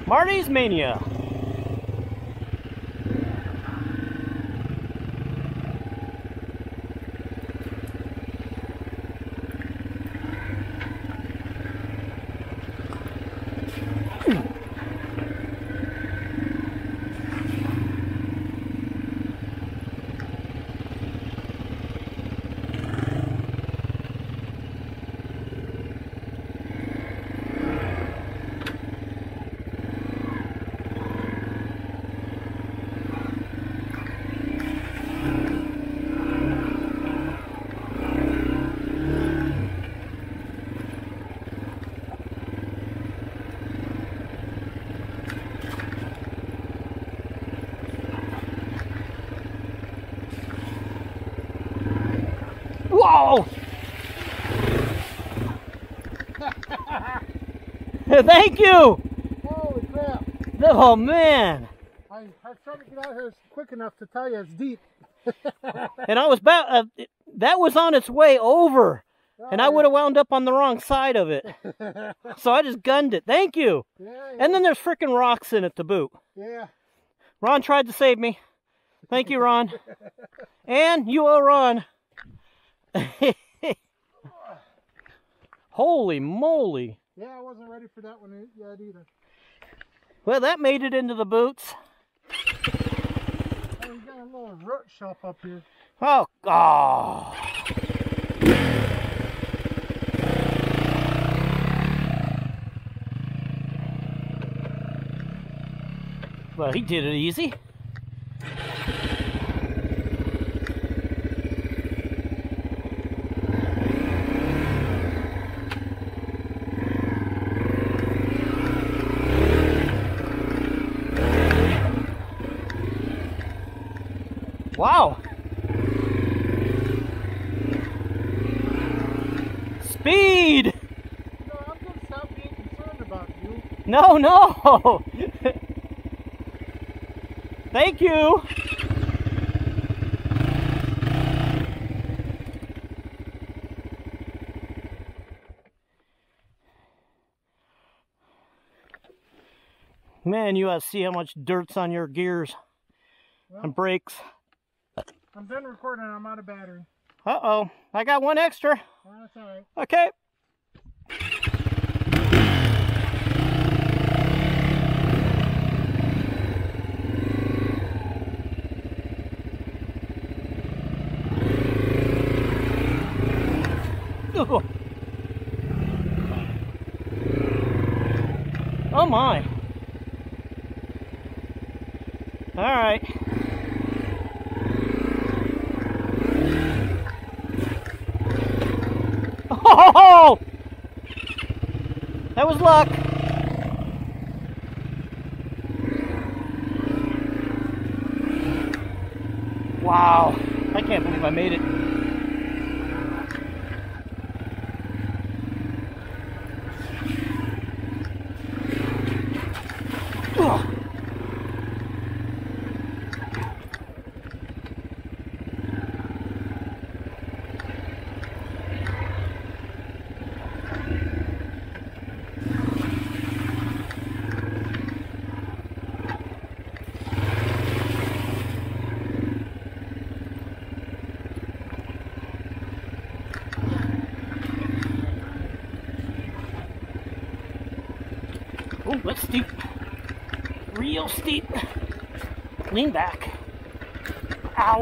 Marty's Mania. Whoa! Thank you! Holy crap! Oh man! I tried to get out here quick enough to tell you it's deep. And I was about, that was on its way over. And I would have wound up on the wrong side of it. So I just gunned it. Thank you! Yeah. And then there's freaking rocks in it to boot. Yeah. Ron tried to save me. Thank you, Ron. And you owe Ron. Holy moly. Yeah, I wasn't ready for that one yet either. Well, that made it into the boots. Oh, you got a little root shelf up here. Oh, oh. Well, he did it easy. Wow. Speed! No, I'm going to stop being concerned about you. No, no! Thank you! Man, you ought to see how much dirt's on your gears and brakes. I'm done recording. I'm out of battery. Uh-oh. I got one extra. Oh, that's all right. Okay. Oh my. All right. Oh! That was luck. Wow. I can't believe I made it. Ugh. Oh, that's steep. Real steep. Lean back. Ow.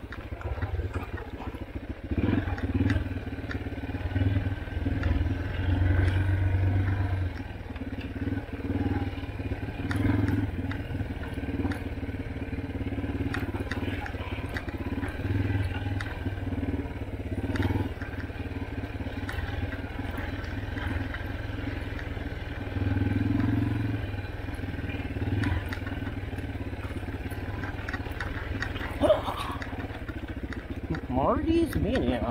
Marty's Mania.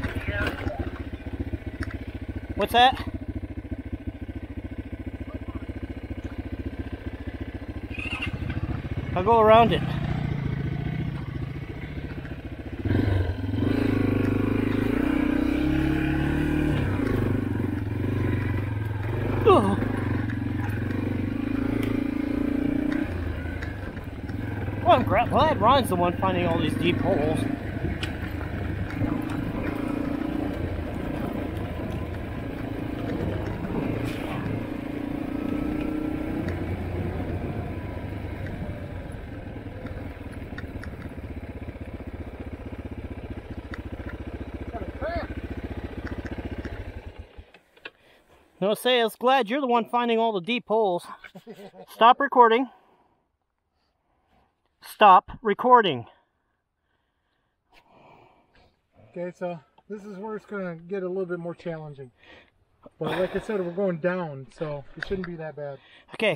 What's that? I'll go around it. Oh. Glad Ron's the one finding all these deep holes. No, say I was glad you're the one finding all the deep holes. Stop recording. Stop recording. Okay, so this is where it's going to get a little bit more challenging. But like I said, we're going down, so it shouldn't be that bad. Okay.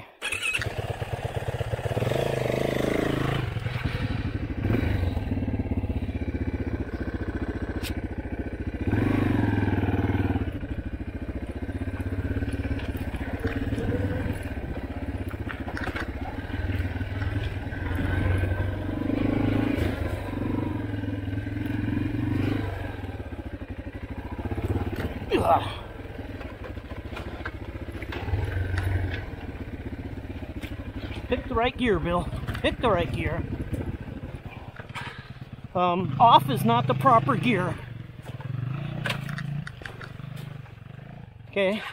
Pick the right gear, Bill. Pick the right gear. Off is not the proper gear. Okay.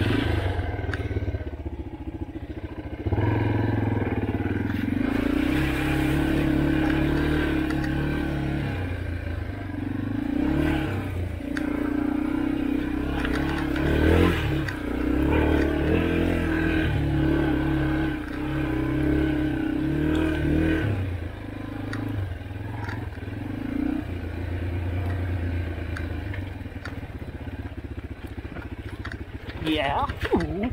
Yeah. Ooh.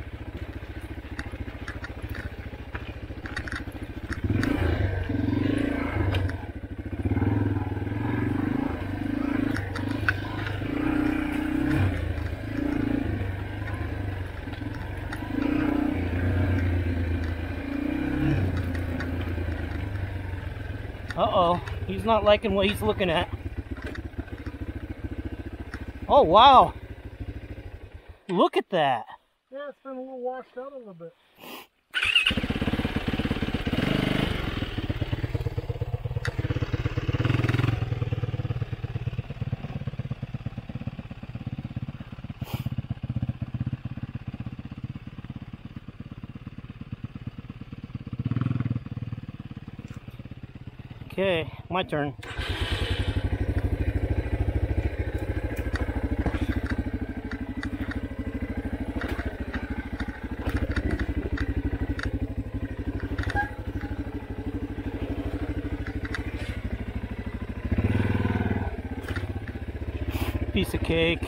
Uh-oh. He's not liking what he's looking at. Oh, wow. Look at that. Yeah, it's been a little washed out a little bit. Okay, my turn. Piece of cake.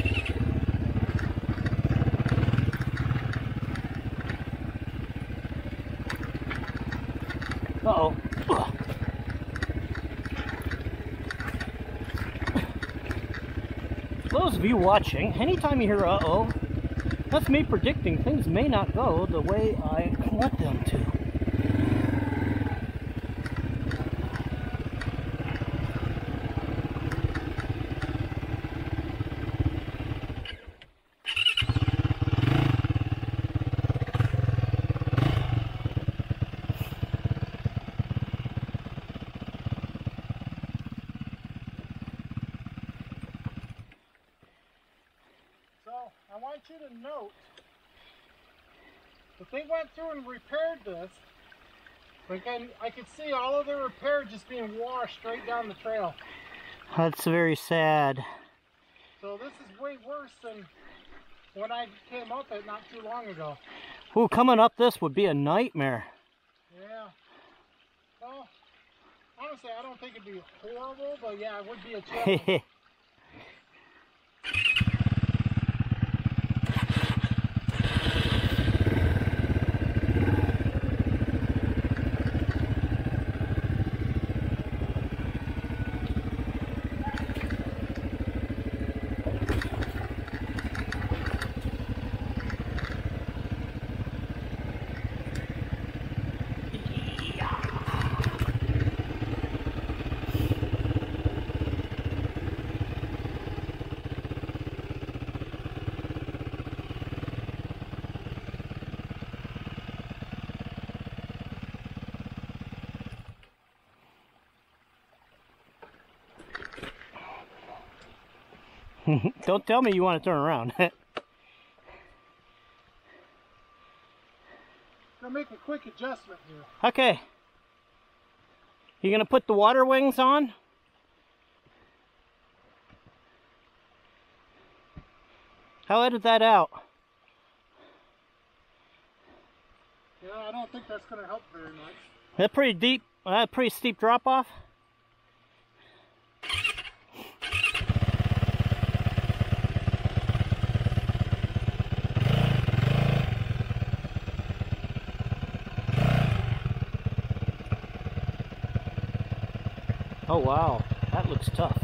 Uh-oh. For those of you watching, anytime you hear uh-oh, that's me predicting things may not go the way I want them to. I want you to note that they went through and repaired this. Like I could see all of the repair just being washed straight down the trail. That's very sad. So this is way worse than when I came up it not too long ago. Ooh, coming up this would be a nightmare. Yeah. Well, honestly, I don't think it'd be horrible, but yeah, it would be a challenge. Don't tell me you want to turn around. Gonna make a quick adjustment here. Okay. You gonna put the water wings on? I'll edit that out. Yeah, I don't think that's gonna help very much. That's pretty deep, pretty steep drop off. Oh wow, that looks tough.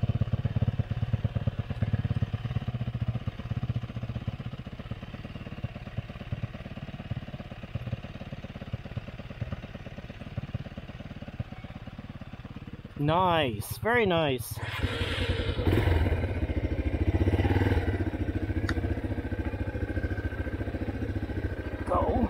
Nice, very nice. Go.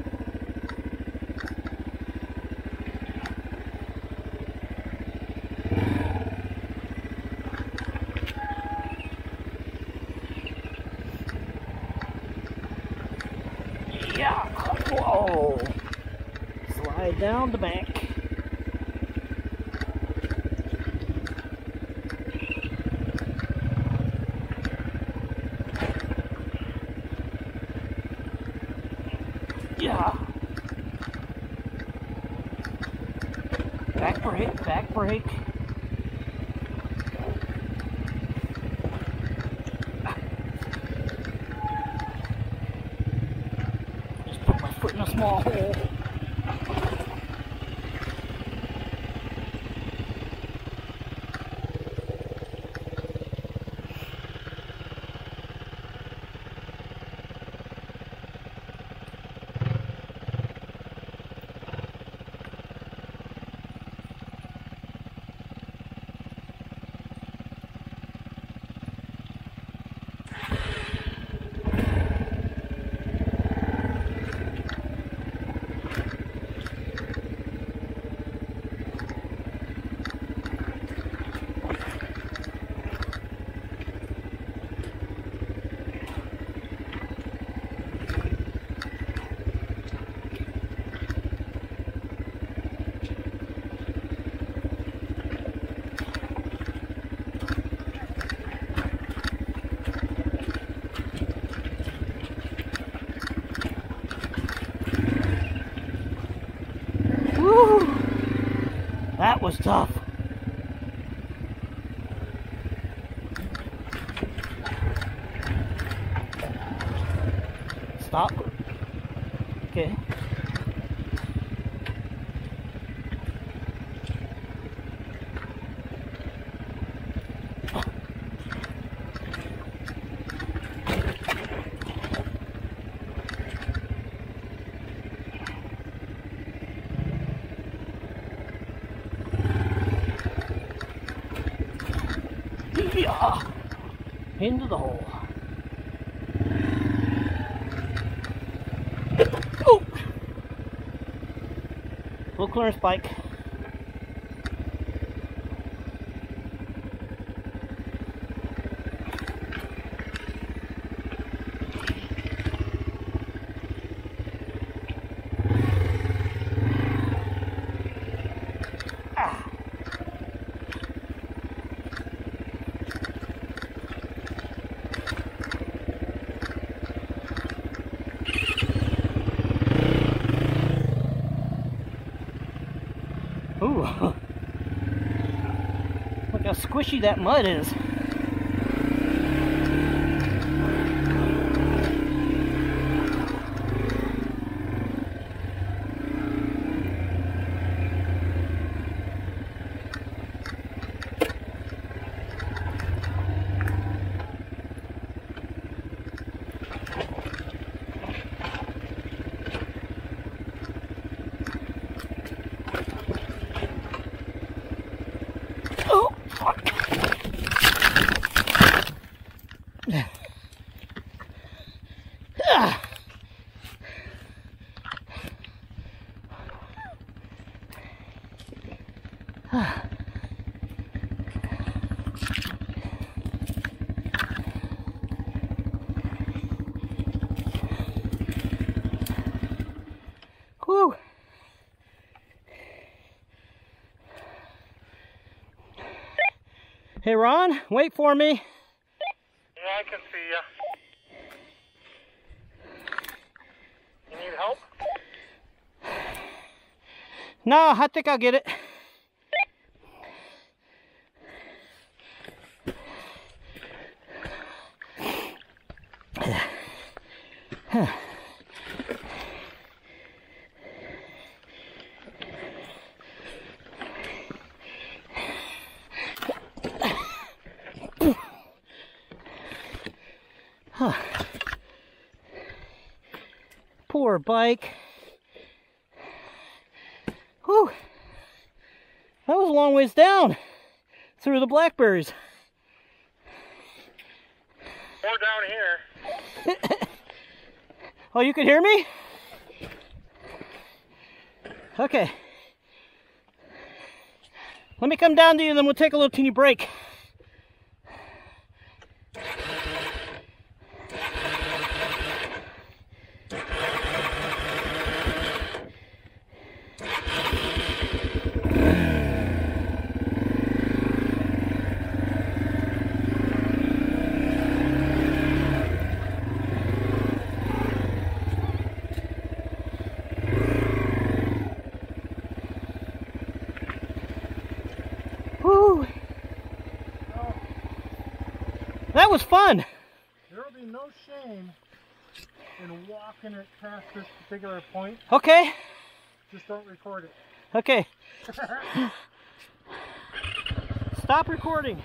Yeah, whoa. Slide down the bank. Yeah. Back brake, back brake. Just put my foot in a small hole. Woo! That was tough. Stop. Okay. Yeah. Into the hole. Oh! Full clearance bike. Ooh, look how squishy that mud is. Oh, fuck. Hey, Ron, wait for me. Yeah, I can see you. You need help? No, I think I'll get it. Poor bike. Whew. That was a long ways down through the blackberries. We're down here. Oh, you can hear me? Okay. Let me come down to you and then we'll take a little teeny break. Whew. That was fun. There will be no shame in walking it past this particular point. Okay. Just don't record it. Okay. Stop recording.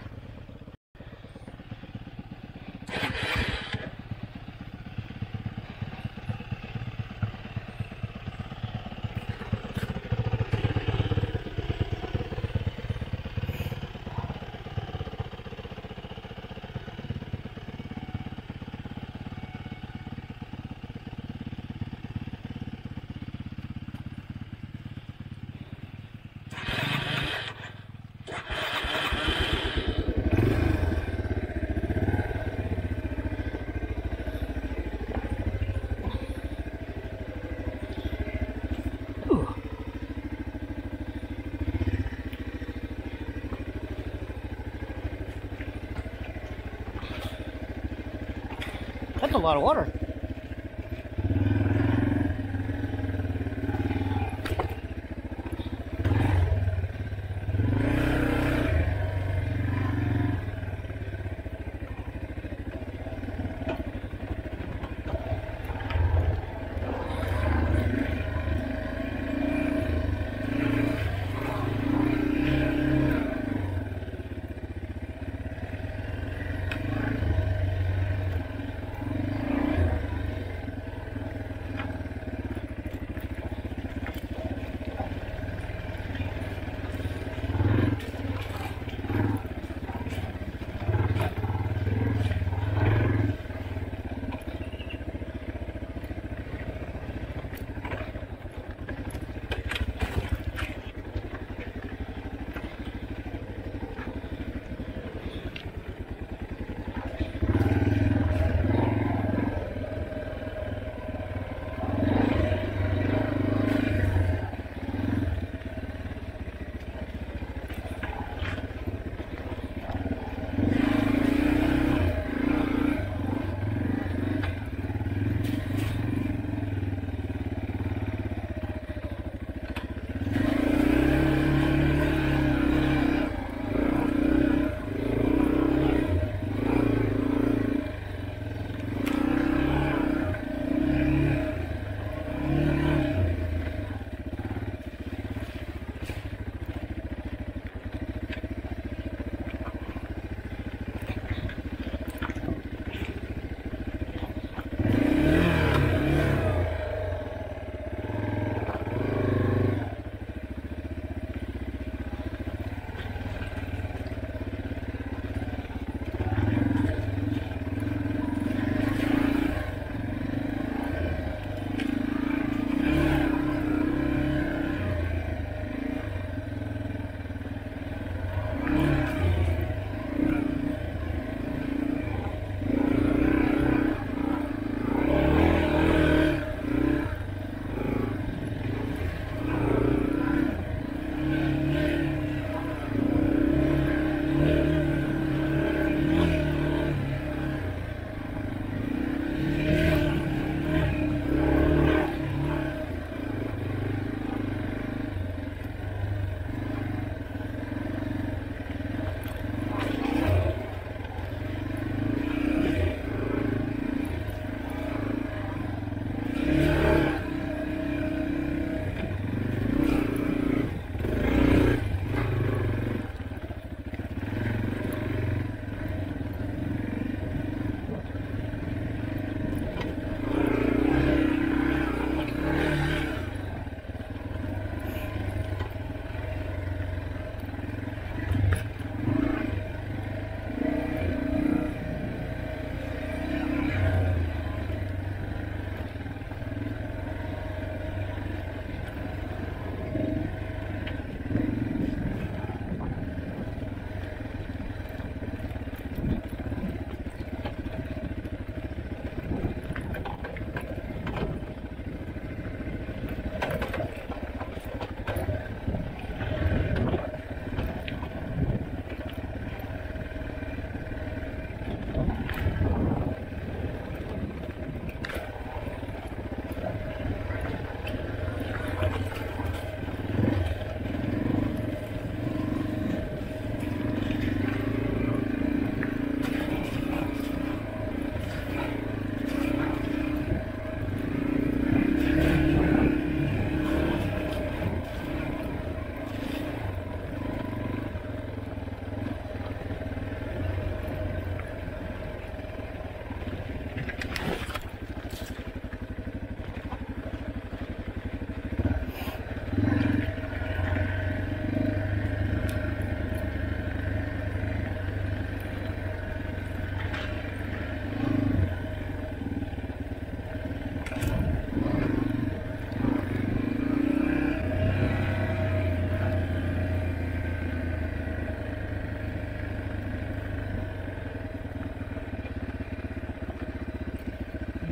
That's a lot of water.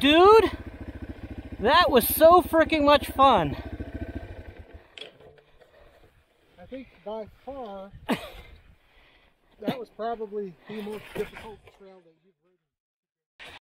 dude. That was so freaking much fun. I think by far, that was probably the most difficult trail that you've ridden.